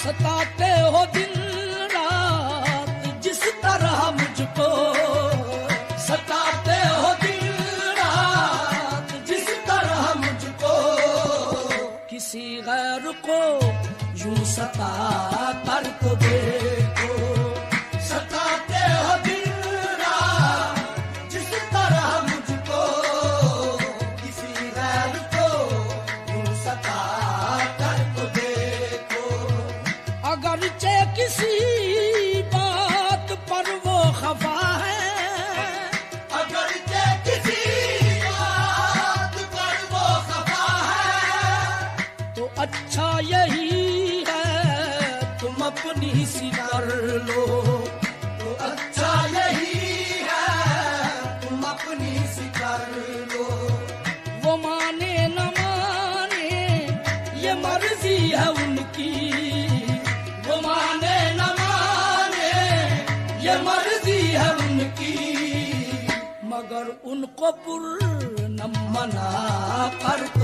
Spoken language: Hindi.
सताते हो दिन रात जिस तरह मुझको, सताते हो दिन रात जिस तरह मुझको, किसी गैर को यूं सता कर तो देखो। सताते हो दिन रात जिस तरह मुझको, किसी गैर को यूं सता कर तो देखो। अगरचे किसी बात पर वो खफा है, अगरचे किसी बात पर वो खफा है, तो अच्छा यही है तुम अपनी सी कर लो। तो अच्छा यही है तुम अपनी सी कर लो। वो माने न माने ये मर्जी है उनकी, वो माने न माने ये मर्जी है उनकी, मगर उनको पुरनम मना कर